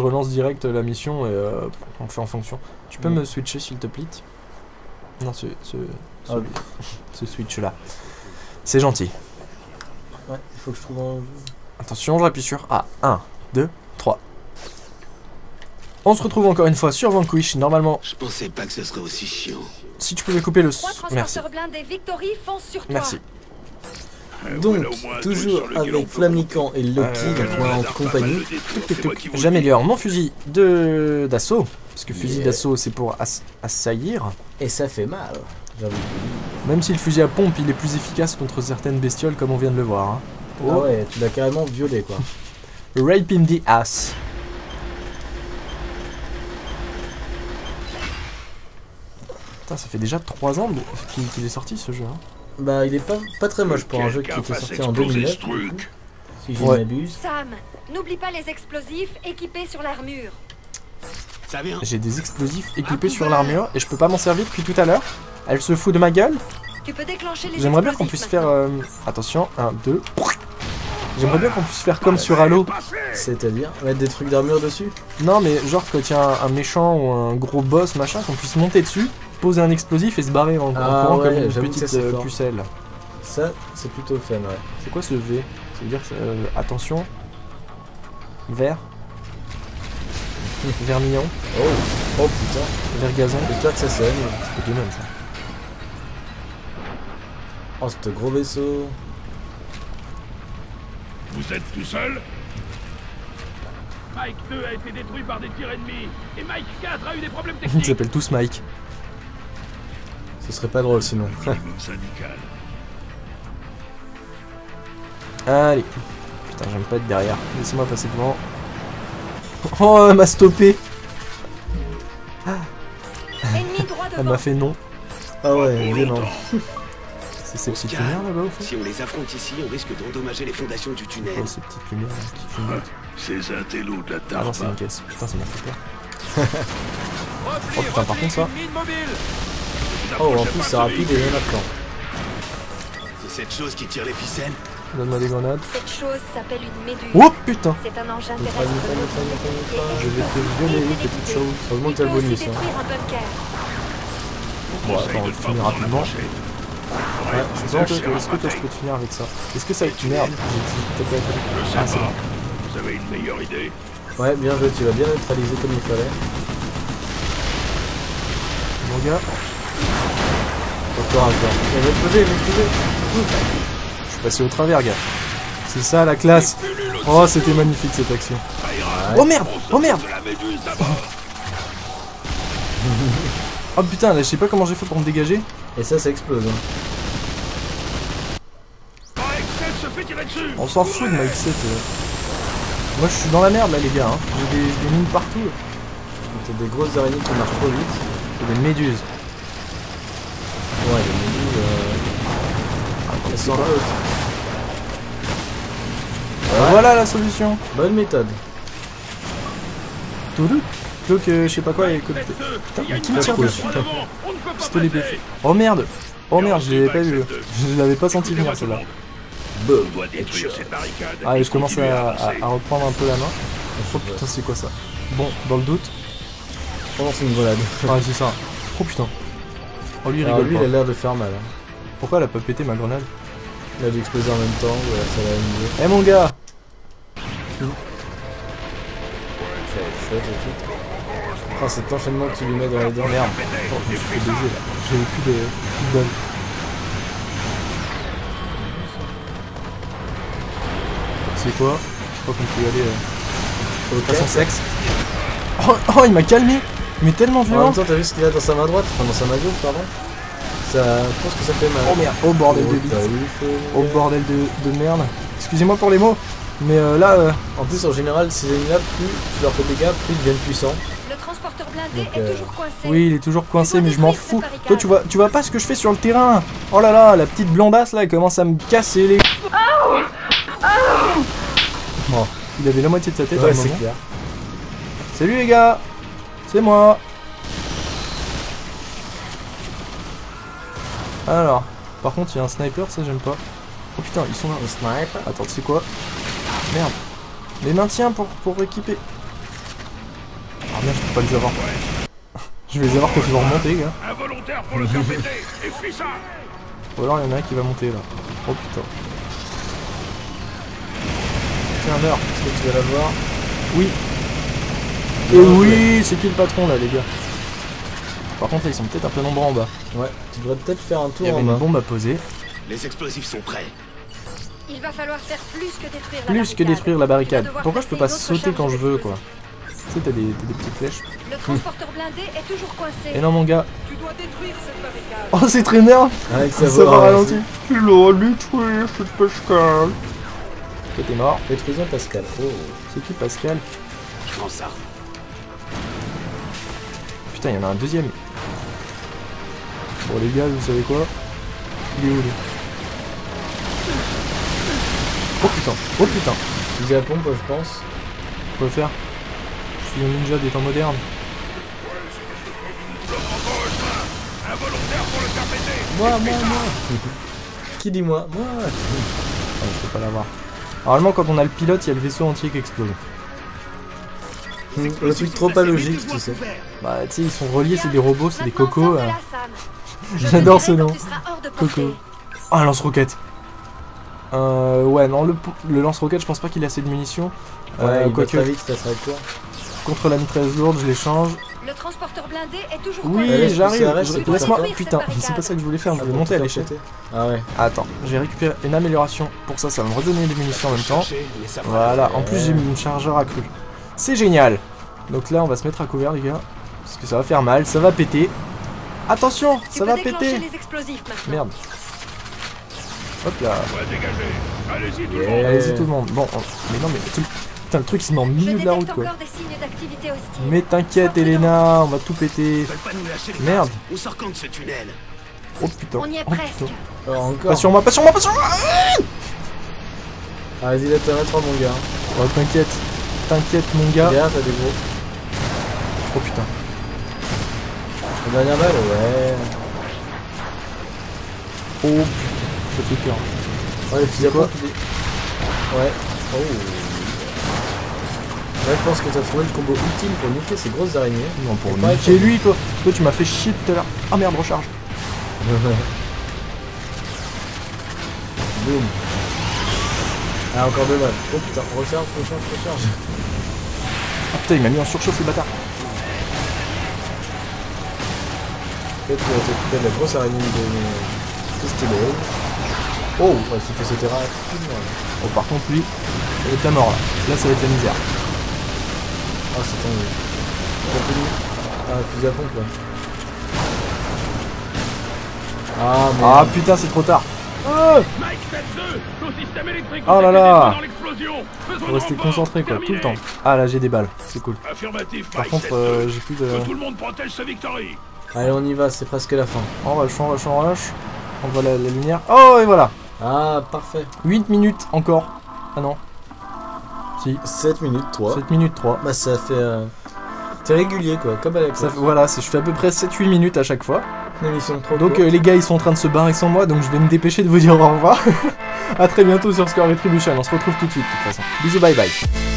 relance direct la mission et on fait en fonction. Tu peux me switcher s'il te plaît? Non, ce switch là. C'est gentil. Ouais, il faut que je trouve un... Attention, j'appuie sur A. 1, 2, 3. On se retrouve encore une fois sur Vanquish. Normalement... Je pensais pas que ce serait aussi chiant. Si tu pouvais couper le... Merci. Merci. Donc, toujours avec Flamnican et Lucky, donc moi en compagnie. J'améliore mon fusil d'assaut. Parce que fusil d'assaut, c'est pour assaillir. Et ça fait mal, j'avoue. Même si le fusil à pompe, il est plus efficace contre certaines bestioles, comme on vient de le voir. Hein. Oh. Ah ouais, tu l'as carrément violé, quoi. Rape in the ass. Putain, ça fait déjà 3 ans qu'il est sorti ce jeu. Hein. Bah, il est pas très moche pour un jeu qui était sorti en 2009. Si je ne m'abuse. Sam, n'oublie pas les explosifs équipés sur l'armure. J'ai des explosifs équipés sur l'armure et je peux pas m'en servir depuis tout à l'heure. Elle se fout de ma gueule. J'aimerais bien qu'on puisse faire... attention, 1, 2... J'aimerais bien qu'on puisse faire comme sur Halo. C'est-à-dire mettre des trucs d'armure dessus? Non mais genre quand il y a un méchant ou un gros boss machin, qu'on puisse monter dessus, poser un explosif et se barrer en courant comme une petite pucelle. Ça, c'est plutôt fun, ouais. C'est quoi ce V? Ça veut dire attention. Vert. Vermillon. Oh putain. Vert gazon. Et toi que ça sonne. C'est du même ça. Oh, ce gros vaisseau. Vous êtes tout seul? Mike 2 a été détruit par des tirs ennemis et Mike 4 a eu des problèmes techniques. Ils s'appellent tous Mike. Ce serait pas drôle sinon. Allez. Putain, j'aime pas être derrière. Laissez-moi passer devant. Oh, elle m'a stoppé. Elle m'a fait non. Ah ouais, non. C'est ces petites lumières là-bas au fond? Si on les affronte ici, on risque d'endommager les fondations du tunnel. Oh, ces petites lumières là, qui clignotent. Ces intellos de la Ah non, c'est une caisse. Putain, ça m'a fait peur. Oh putain, par contre ça. Oh, en plus c'est rapide et il y en a plein. C'est cette chose qui tire les ficelles. Donne-moi des grenades. Cette chose s'appelle une méduse. Oh putain! C'est un engin terrestre. Je vais te violer, petite chose. Heureusement que t'as le bonus. Hein. Bon, attends, on va le finir rapidement. Ouais, est-ce que toi je peux te finir avec ça? Est-ce que ça va être... Merde, j'ai dit peut-être pas. Ah, c'est bon. Vous avez une meilleure idée? Ouais, bien joué, tu vas bien neutraliser comme il fallait. Mon gars. Encore. Il va exploser, Je suis passé au travers, gars. C'est ça la classe. Oh, c'était magnifique cette action. Ouais. Oh merde! Oh merde! Oh putain, là je sais pas comment j'ai fait pour me dégager. Et ça explose. Hein. On s'en fout de Mike 7. Moi je suis dans la merde là les gars. Hein. J'ai des mines partout. T'as des grosses araignées qui marchent trop vite. Et des méduses. Ouais, les méduses. Elles sont hautes. Voilà la solution. Bonne méthode. Toulou. Cloque, je sais pas quoi et putain, mais qui me tire dessus? Pistolet BF. Oh merde! Oh merde, je l'avais pas vu. Je l'avais pas senti venir celle-là. Ah, et je commence à reprendre un peu la main. Oh putain, c'est quoi ça? Bon, dans le doute. Oh, c'est une volade. Ah, c'est ça. Oh putain. Oh, lui, il rigole. Lui, pas. il a l'air de faire mal. Hein. Pourquoi elle a pas pété ma grenade? Il a dû exploser en même temps. Voilà, ça va amuser. Eh mon gars! Oh, cet enchaînement que tu lui mets dans les dents. Merde. Attends, je me suis fait baiser là. J'avais plus de balles. C'est quoi? Je crois qu'on peut y aller à son sexe. Oh, il m'a calmé! Mais tellement violent! En même temps, t'as vu ce qu'il a dans sa main droite? Enfin, dans sa main gauche, pardon? Ça, je pense que ça fait mal. Oh merde! Oh bordel de bite! Oh bordel de merde! Excusez-moi pour les mots, mais là... En plus, en général, ces ennemis-là, plus tu leur fais des dégâts, plus ils deviennent puissants. Le transporteur blindé est toujours coincé. Oui, il est toujours coincé, mais je m'en fous. Toi, tu vois pas ce que je fais sur le terrain. Oh là là, la petite blondasse là, elle commence à me casser les... Bon, il avait la moitié de sa tête à un moment. Clair. Salut les gars, c'est moi. Alors, par contre, il y a un sniper, ça j'aime pas. Oh putain, ils sont là. Un sniper. Attends, c'est quoi? Merde. Les maintiens pour équiper. pas les avoir. Je vais les avoir quand ils vont remonter, gars. Involontaire pour le faire péter. Et puis ça. Ou alors il y en a un qui va monter là. Oh putain. Tiens, Nerd, Est-ce que tu vas l'avoir? oui. Et oui, c'est qui le patron là, les gars? Par contre, là, ils sont peut-être un peu nombreux en bas. Ouais, tu devrais peut-être faire un Il tour y avait en une bas. bombe à poser. Les explosifs sont prêts. Il va falloir faire plus que détruire la Plus barricade. que détruire la barricade. Tu vas devoir Pourquoi je peux pas placer sauter d'autres quand je veux, quoi? charges Tu sais, t'as des petites flèches. Le transporteur blindé est toujours coincé. Et non, mon gars. Tu dois détruire cette barricade. Oh, c'est très nerveux. Avec Ça sa va voix ralentir. Il a détruit, c'est Pascal. Ok, t'es mort. Détruisons Pascal. Oh. C'est qui Pascal? Je prends ça. Putain, il y en a un deuxième. Bon, les gars, vous savez quoi? Il est où, lui? Oh putain, oh putain. Fusil à pompe, je pense. Quoi faire? Je suis un ninja des temps modernes. Involontaire pour le faire péter. Moi. Qui dit moi? Moi. Ah, je peux pas l'avoir. Normalement, quand on a le pilote, il y a le vaisseau entier qui explose. Le truc trop pas logique, tu sais. Bah, tu sais, ils sont reliés, c'est des robots, c'est des Maintenant, cocos. sors de la salle. Je J'adore te ce dirai nom. quand tu seras hors de portée. Coco. Ah, un lance-roquette. Ouais, non, le lance-roquette, je pense pas qu'il ait assez de munitions. Ouais, il va quoique, très vite, ça serait court. contre la mitrailleuse lourde, je l'échange. Le transporteur blindé est toujours Oui, laisse pousser, j'arrive. arrête, c'est Laisse-moi. pour faire Putain, cette c'est pas ça que je voulais faire, je Ah, voulais pour monter à te faire l'échelle. péter. Ah ouais. Attends, j'ai récupéré une amélioration. Pour ça, ça va me redonner des munitions en même temps. Chercher, mais ça va Voilà, le faire. en plus j'ai mis une chargeur accrue. C'est génial. Donc là, on va se mettre à couvert, les gars. Parce que ça va faire mal, ça va péter. Attention, Tu ça peux va déclencher péter. les explosifs maintenant. Merde. Hop là. Ouais, dégagez. Allez-y tout le Yeah. monde. Allez-y tout le monde. Bon, mais non, mais putain, le truc il se met en Je milieu de la route détecte quoi. encore des signes d'activité hostile. Mais t'inquiète, Elena, on va tout péter. Ils veulent pas nous lâcher les Merde. masques. On sort quand de ce tunnel? Oh putain. On y est Oh, presque. putain. Alors encore. Pas sur moi, pas sur moi, pas sur moi. Ah, vas-y, là, t'as un autre, mon gars. Oh, t'inquiète. T'inquiète, mon gars. Derrière, t'as des gros. Oh putain. La dernière balle, ouais. Oh putain. Ça fait peur. Ouais, le fusil à pompe, il est... Ouais. Oh. Là, je pense que t'as trouvé le combo ultime pour niquer ces grosses araignées. Non, pour Et pareil, niquer lui, toi. Toi, tu m'as fait chier tout à l'heure. Ah merde, recharge. Boum. Ah, encore deux balles. Oh putain, recharge. Ah putain, il m'a mis en surchauffe, le bâtard. Peut-être qu'il va t'occuper de la grosse araignée de stylé. Oh, ouais, s'il fait sauter rapidement. Oh, par contre, lui, il va être la mort là. Là, ça va être la misère. Ah, c'est tendu. Continue. Ah, fusil à pompe, là. Ah, mais... Ah putain, c'est trop tard. Mike, faites-le. Nos systèmes électriques Oh là ont été là. détruits dans l'explosion. Besoin Faut de rester renforts. concentré quoi, tout le temps. Terminé. Ah là, j'ai des balles, c'est cool. Affirmatif, Par Mike, contre, faites-le. j'ai plus de. Que tout le monde protège sa victory. Allez, on y va, c'est presque la fin. On rush, on rush, on rush. On voit la lumière. Oh, et voilà. Ah, parfait. 8 minutes encore. Ah non. Si, 7 minutes, 3. 7 minutes 3. Bah, ça fait... T'es régulier, quoi, comme à la Ça, course. voilà, je fais à peu près 7-8 minutes à chaque fois. Une émission trop Donc courte. les gars, ils sont en train de se barrer sans moi, donc je vais me dépêcher de vous dire au revoir. A très bientôt sur Score Retribution, on se retrouve tout de suite de toute façon. Bisous, bye bye.